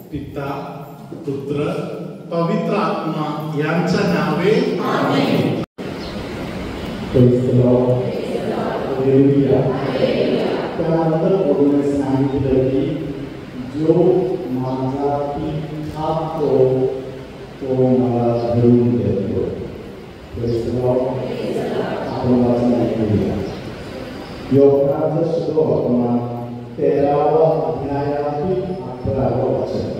पिता पुत्र पवित्र आत्मा यांच्या नावे आमेन. Praise the Lord. Hallelujah. त्यानंतर बोलणे सांगितलं की जो माझा पीठ खातो तो मला धरून देतो. Praise the Lord. आपण वाचन ऐकूया. योहानाचा सुवर्तमान 13वा अध्यायातील 11वा वचन.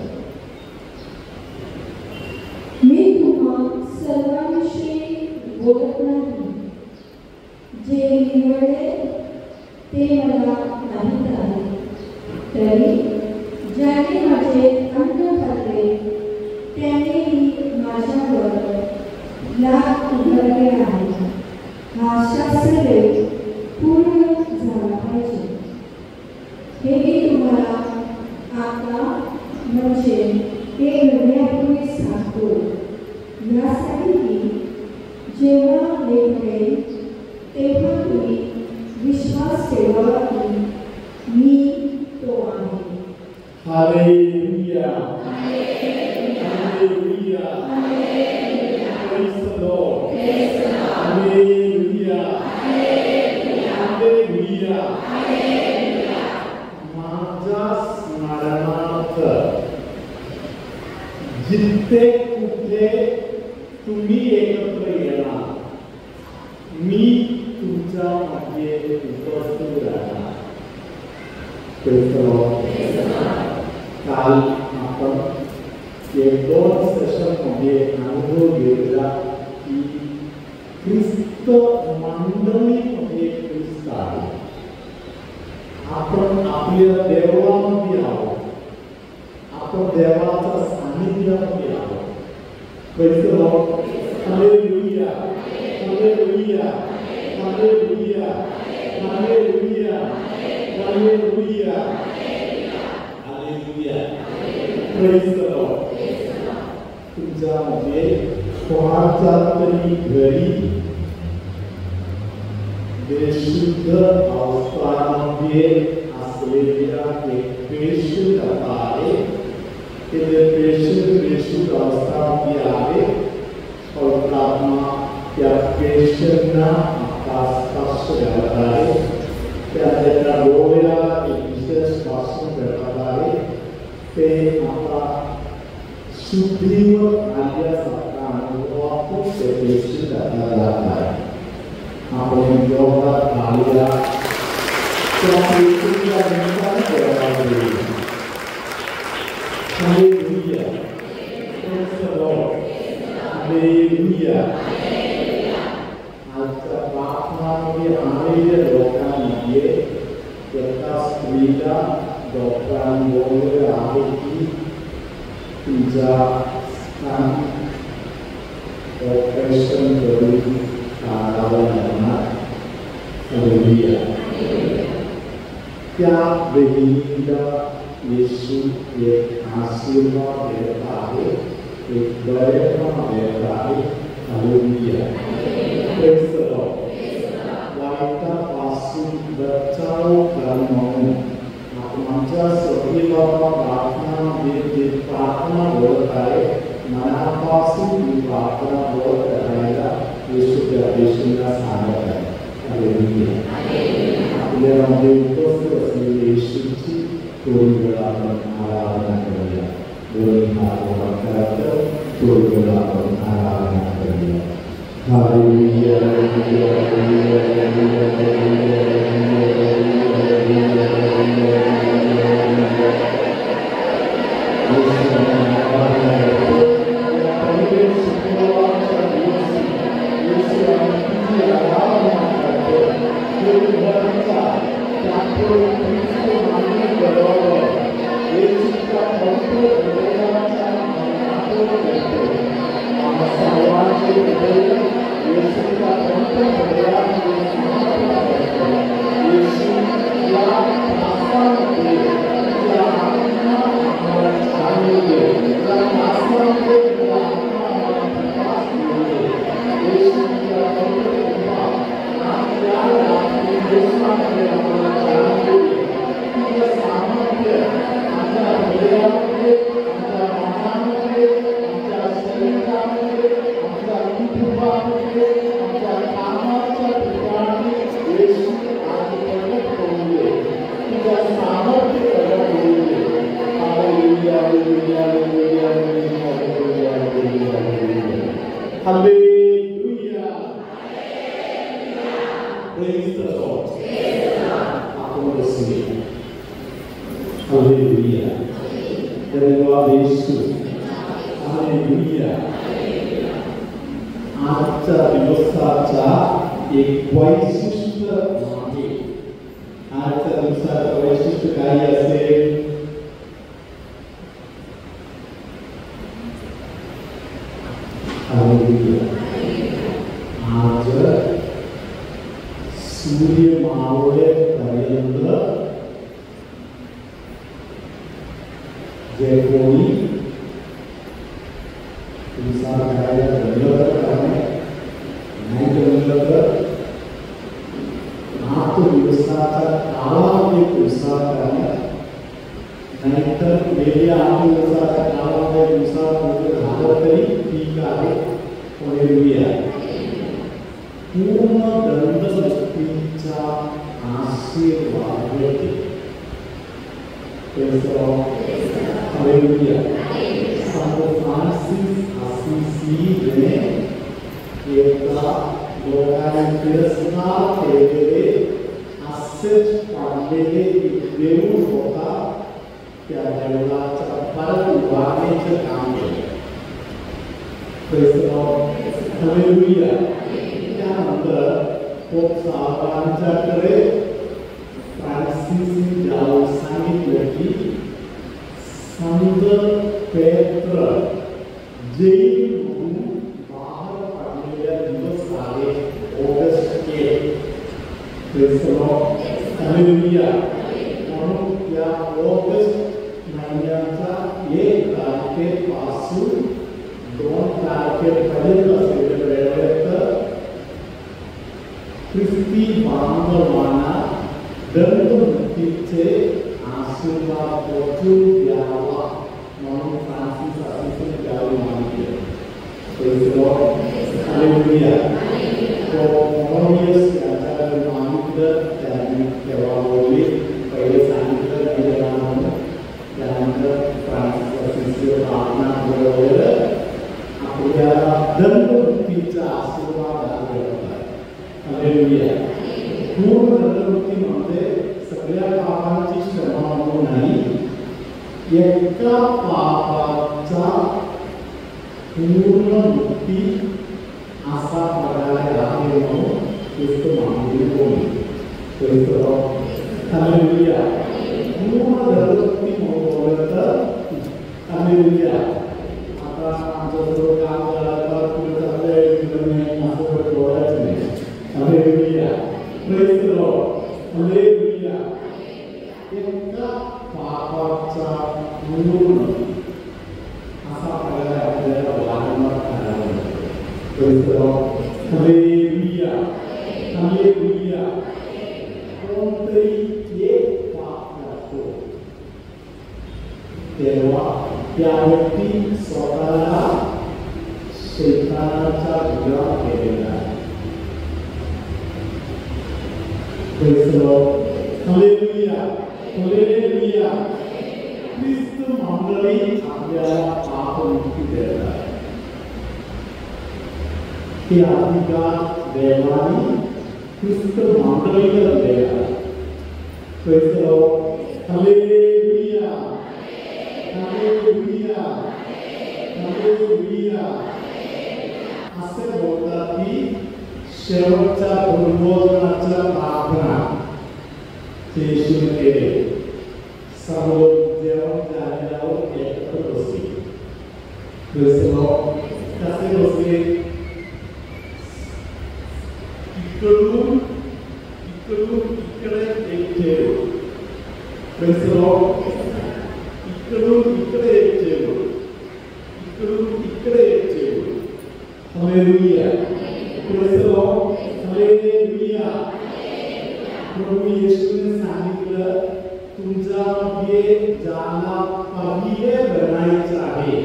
मी तुम्हा सर्वांविषयी बोलत नाही. जे निवडले ते मला माहीत आहे. तरी ज्याने माझे अन्न खाल्ले त्यानेही माझ्यावर लाभ उघडले आहे. हा शास्त्रलेख पूर्ण झाला पाहिजे. हे मी तुम्हाला आता म्हणजे हे घडण्यापूर्वी सांगतो, यासाठी की जेव्हा हे घडेल तेव्हा तुम्ही विश्वास ठेवा की मी तो आहे. Hallelujah. Hallelujah. Praise the Lord. Hallelujah. Hallelujah. माझ्या स्मरणार्थ जिथे कुठे तुम्ही एकत्र येणार मी तुमच्या मध्ये उपस्थित राहणार. Praise the Lord. काल आपण एक 2 सेशनमध्ये अनुभव घेतला की ख्रिस्त मंडळीमध्ये ख्रिस्त आहे. आपण आपल्या देवामध्ये आहोत. आपण देवाच्या सानिध्यामध्ये आहोत. Praise the Lord. Hallelujah. Hallelujah. Hallelujah. Hallelujah. Hallelujah. Hallelujah. Praise the Lord. तुमच्यामध्ये कोणाच्या तरी घरी बेशुद्ध अवस्थांमध्ये असलेल्या एक पेशंट आहे. ते बेशुद्ध अवस्थांमध्ये आहे. पवित्र आत्मा त्या पेशंटना आता स्पर्श करत आहे. त्याच्या डोळ्याला एक विशेष स्पर्श करत आहे. ते आता शुद्धीवर आल्यासारखा अनुभवातून ते पेशंट आता जात आहे. आपण योगात आलेल्या त्या पेशंटच्या निमित्ताने करायला गेले. Hallelujah. Praise the Lord. Hallelujah. आजच्या प्रार्थनामध्ये आलेल्या लोकांमध्ये एका स्त्रीला डॉक्टरांनी बोलले आहे की तुमच्या स्थान ऑपरेशन करून काढावं लागणार. Hallelujah. त्या बहिणीला येशू एक आशीर्वाद देत आहे. एक दयापणा देत आहे. Hallelujah. Praise the Lord. वाईटापासून बचाव करणं म्हणून आमच्या सभेला प्रार्थनामध्ये जे प्रार्थना बोलत आहे मनापासून ही प्रार्थना बोलत करायला येशू त्या देशाला सांगत आहे. Hallelujah. आपल्यामध्ये उपस्थित असलेल्या येशूची थोडी वेळ आपण आराधना करूया. दोन्ही हात वर करायचं. थोडी वेळ आपण आराधना करूया. Hallelujah. Praise the Lord. Aku bersih. Haleluya. Terima Yesus. Haleluya. आजचा दिवसाचा एक वैशिष्ट्य आहे. आजच्या दिवसाचं वैशिष्ट्य काय असेल? हालेलुया. आज सूर्य मावळेपर्यंत जे कोणी दिवसा करायला जमलं तर करणे, नाही जमलं तर आठ दिवसाचा कालावधी दिवसा करणे, नाहीतर गेल्या 8 दिवसाच्या कालावधी दिवसात झालं तरी ठीक आहे. हालेलुया. पूर्ण दंडमुक्तीचा आशीर्वाद मिळते. हालेलुया. संत फ्रान्सिस असिसीने एका लोकांचे स्नान केलेले असेच पाडलेले एक देऊळ होता. त्या देवळाचा परत वाढण्याचं काम केलं. हालेलुया. त्यानंतर पोप साहेबांच्याकडे फ्रान्सिसने जाऊन सांगितलं की संत पेत्र जैन म्हणून बाहेर पडलेल्या दिवस आले ऑगस्ट 1. हालेलुया. म्हणून त्या ऑगस्ट महिन्याचा 1 तारखेपासून 2 तारखेपर्यंत असलेल्या वेळेत ख्रिस्ती बांधवांना दंडमुक्तीचे आशीर्वाद पोचून द्यावा म्हणून फ्रान्सिस असिसीने त्यावेळी मागितले. हालेलुया. मोनियस याच्याकडे मागितलं. त्यांनी तेव्हा बोलले, पहिले सांगितलं गेलं म्हणून. त्यानंतर फ्रान्सिस असिसीने प्रार्थना केल्यावर आपल्याला दंडमुक्तीचा आशीर्वाद आलेला. हालेलुया. पूर्ण दंडमुक्ती म्हणजे सगळ्या पापांची क्षमा म्हणून नाही, एका पापाचा पूर्ण मुक्ती असा प्रकारे आहे म्हणून ख्रिस्त मानवी बोलले. हालेलुया. पूर्ण दंडमुक्ती म्हणून बोललं तर हालेलुया. आता आमचं सर्व काम झालं पुढे चाललंय असं बोलायचं नाही. Hallelujah. Praise the Lord. Hallelujah. एका पापाचा पूर्ण असा प्रकारे आपल्याला वारंवार करावा लागतो. Praise the Lord. Hallelujah. Hallelujah. कोणतरी एक पाप करतो तेव्हा त्या व्यक्ती स्वतःला शैतानाचा गुलाम केलेला आहे. Praise the Lord. Hallelujah. Hallelujah. ख्रिस्त मंडळी आपल्याला पापमुक्ती देतात. हे अधिकार देवाने ख्रिस्त मंडळीला दिला. Praise the Lord. Hallelujah. Hallelujah. Hallelujah. असे बोलतात की शेवटच्या पूर्वजनाच्या प्रार्थना येशूने केले. सर्व जेवण झाल्यावर एकत्र बसले. कसे बसले? इकडून इकडे एक ठेव. इकडून इकडे एक ठेव. इकडून इकडे एक ठेव. हालेलुया. हालेलुया. प्रभू येशूने सांगितलं, तुमच्यामध्ये ज्याला पहिले बनायचं आहे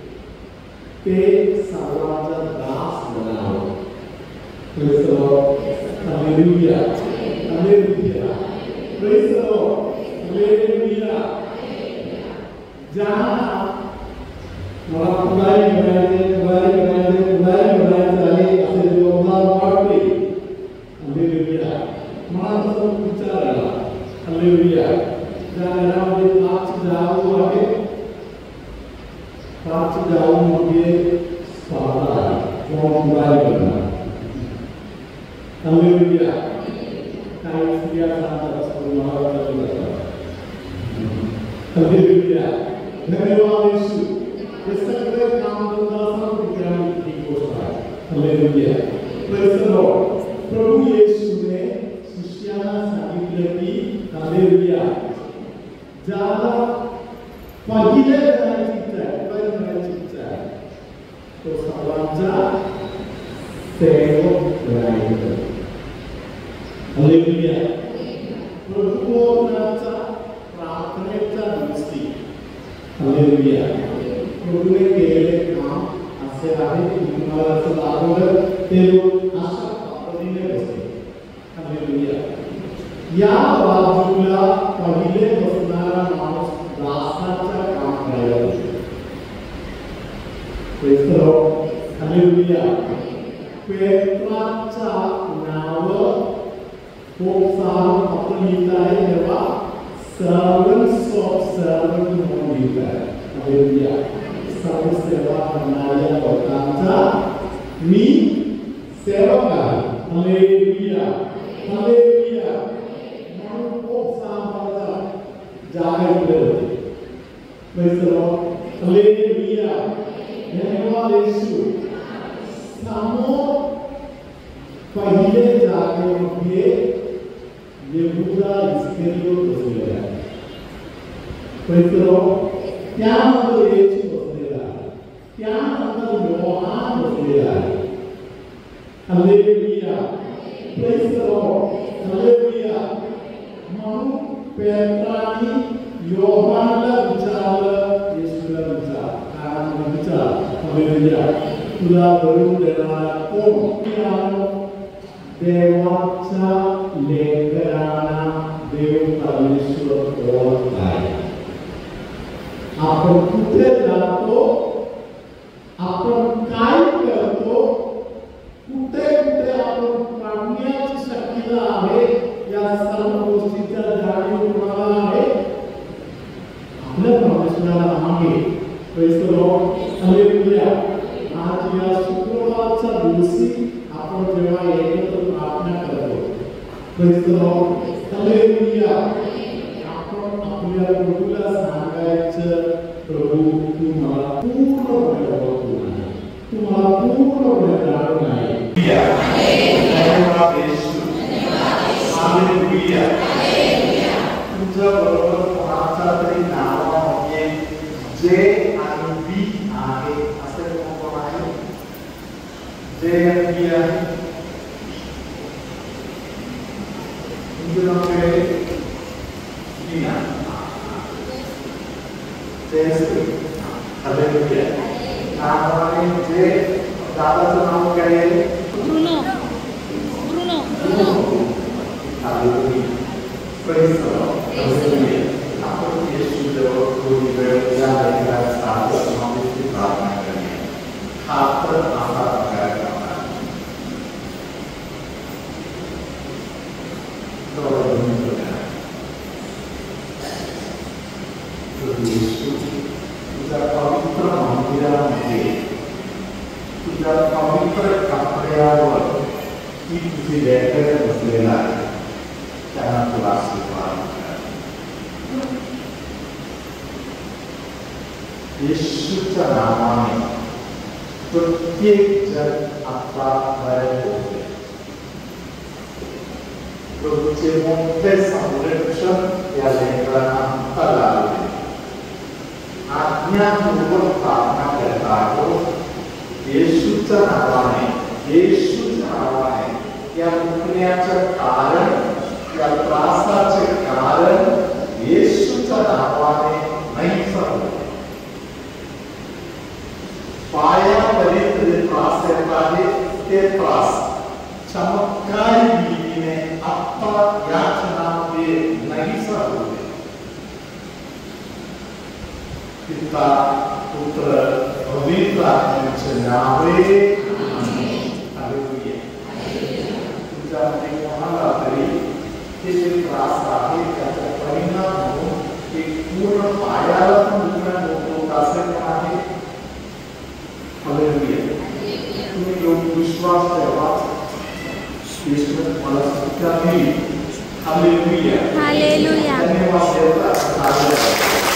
ते सर्वांचा दास बनावं. Hallelujah. Hallelujah. Praise the Lord. Hallelujah. ज्याला मला पुढारी बनायचे असे जोरदार वाटते. हालेलुया. मला तसं विचार आला. हालेलुया. ज्या घरामध्ये पाच जाऊ आहे, पाच जाऊ मध्ये स्पर्धा आहे. कोण पुढारी बनणार? हालेलुया. काही स्त्रिया सांगतात असतो मला वाटतं. हालेलुया. धन्यवाद येशू. हे सगळे काम धंदा ही गोष्ट आहे. हालेलुया. Praise the Lord. प्रभू येशूने शिष्यांना सांगितलं की हालेलुया, ज्याला पहिले करायची इच्छा आहे तो सर्वांचा सेवक बनायचा. हालेलुया. प्रभुवनाचा प्रार्थनेचा दृष्टी. हालेलुया. प्रभूने केलेले काम असे आहे की तुम्हाला असं दाखवलं ते लोक अशा पद्धतीने बसले. हालेलुया. या बाजूला पहिले बसणारा माणूस दासाच्या काम करायला बसतो. Praise the Lord. हालेलुया. पेत्राचा नाव खूप सारं आपण लिहित आहे तेव्हा सर्वंट्स ऑफ सर्वंट म्हणून लिहित आहे. हालेलुया. सर्व सेवा करणाऱ्या लोकांचा मी सेवक आहे. हालेलुया. हालेलुया. म्हणून खूप सारं जागा इकडे होते. Praise the Lord. हालेलुया. धन्यवाद येशू. समोर पहिले जागेमध्ये यहूदा इस्करियोत बसलेला आहे. Praise the Lord. त्यानंतर येशू बसलेला आहे. त्यानंतर योहान बसलेला आहे. Hallelujah. Praise the Lord. Hallelujah. म्हणून पेत्राने योहानला विचारलं, येशूला विचार. हालेलुया. तुला भरून देणारा कोण? देवाच्या लेकरांना देव परमेश्वर ओळखत आहे. आपण कुठे जातो, आपण काय करतो, कुठे कुठे आपण पाडण्याची शक्यता आहे, या सर्व गोष्टीच्या जाणीव तुम्हाला आहे. आपल्या परमेश्वराला मागे. Praise the Lord. हालेलुया. आज या शुक्रवारच्या दिवशी आपण जेव्हा एकत्र प्रार्थना करतो, प्रेज द लॉर्ड. हालेलुया. आपण आपल्या प्रभूला सांगायचं, प्रभू तू मला पूर्णपणे ओळखून आहे, तू मला पूर्णपणे जाणून आहे. धन्यवाद येशू. हालेलुया. तुझ्या बरोबर कोणाच्या तरी नावामध्ये जे आणि बी आहे असे कोण आहे? जे आणि बी आहे. तुमचं नाव काय आहे? मीना. हालेलुया. नावाने जे दादाचं नाव काय आहे? Bruno. Hallelujah. Praise the Lord. Hallelujah. आपण येशूजवळ थोडी वेळ या लेकरासाठी समावेशची प्रार्थना करूया. हा तर असा प्रकार करणार. येशू, तुझ्या पवित्र मंदिरामध्ये, तुझ्या पवित्र कपड्यावर ती तुझी लेकर बसलेला आहे. त्यांना तुला आशीर्वाद कर. येशूच्या नावाने प्रत्येक जण आपला बरे होते. प्रभूचे मोठे संरक्षण या लेकरांना लाभले. आज्ञापूर्वक प्रार्थना करत आहोत येशूच्या नावाने. येशूच्या नावाने या दुखण्याचं कारण, या त्रासाचे कारण येशूच्या नावाने नाही सांगतो. पायापर्यंत जे त्रास येत आहे ते त्रास चमत्कारी रीतीने आत्ता या क्षणामध्ये नाही सांगतो. पिता पुत्र पवित्र आत्म्याचे नावे हालेलुया. तुमच्यामध्ये कोणाला तरी ते जे त्रास आहे त्याचा परिणाम होऊन एक पूर्ण पायाला पण दुखणं होतो असे पण आहे. हालेलुया. तुम्ही लोक विश्वास ठेवा, ईश्वर मला सुद्धा देईल. हालेलुया. हालेलुया. धन्यवाद देवता.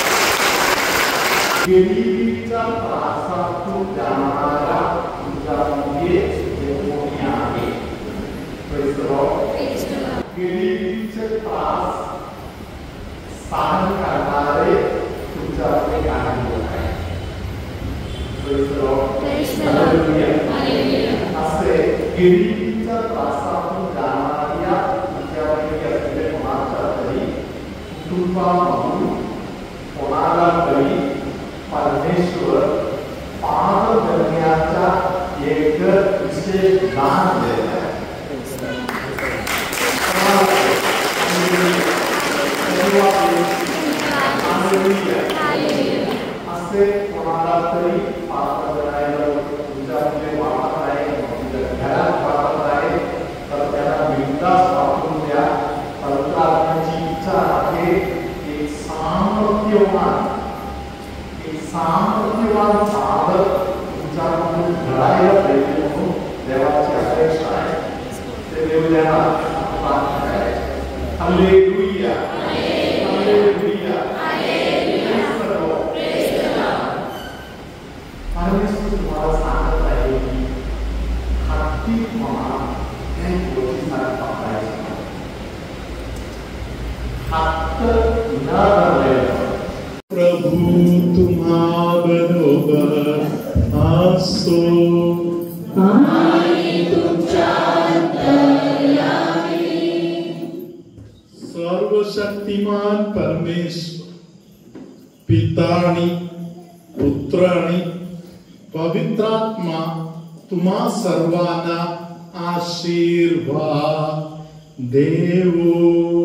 गरिबीचा त्रासातून जाणारा तुझ्यामध्ये कोणी आहे? Praise the Lord. गरिबीचे त्रास सहन करणारे तुझ्याकडे काही लोक आहेत. Praise the Lord. हालेलुया. असे गरिबीच्या त्रासातून जाणाऱ्या तुझ्याकडे असलेले कोणाच्या तरी कुटुंबामधून कोणाला तरी परमेश्वर पार करण्याचा एक विशेष दान देत आहे. असे कोणाला तरी पात्र करायला तुमच्यामध्ये वापरत आहे, तुमच्या घरात वापरत आहे, तर त्याला बिनधास्त वापरून द्या. पवित्र आत्म्याची इच्छा आहे एक सामर्थ्यवान साधक तुमच्याकडून घडायला पाहिजे म्हणून देवाची अपेक्षा आहे. ते देवल्याला प्रार्थना आहे. हालेलुया. हालेलुया. परमेश्वर तुम्हाला सांगत आहे की हत्ती म्हणा हे गोष्टीसारखं वापरायचं. हत्त न धरलेलं. प्रभु तुम्हाबरोबर असो. सर्वशक्तिमान परमेश्वर पितानी पुत्र आणि पवित्रात्मा तुम्हा सर्वांना आशीर्वाद देवो.